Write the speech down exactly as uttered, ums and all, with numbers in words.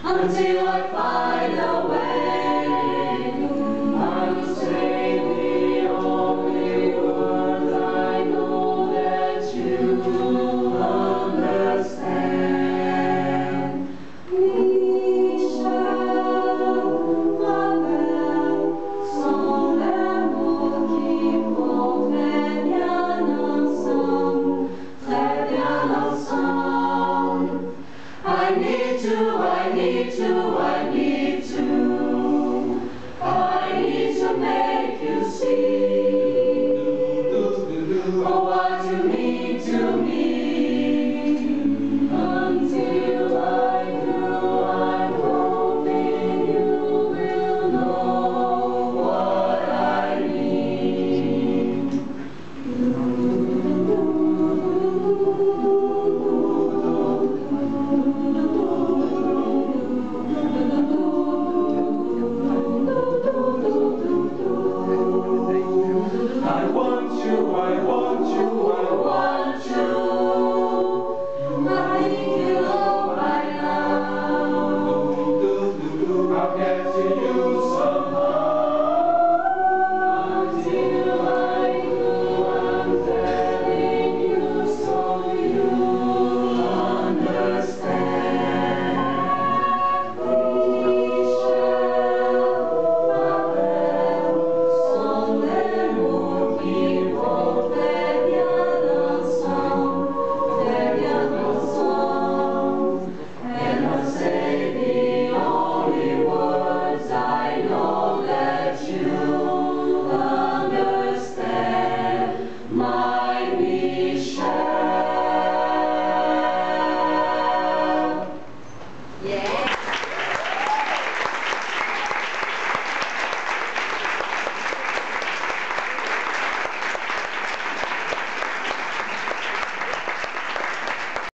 until I find a way. I will say the only words I know that you understand. We shall fly back, sans l'amour qui faut très bien ensemble, très bien ensemble. I need to, I need to, I need to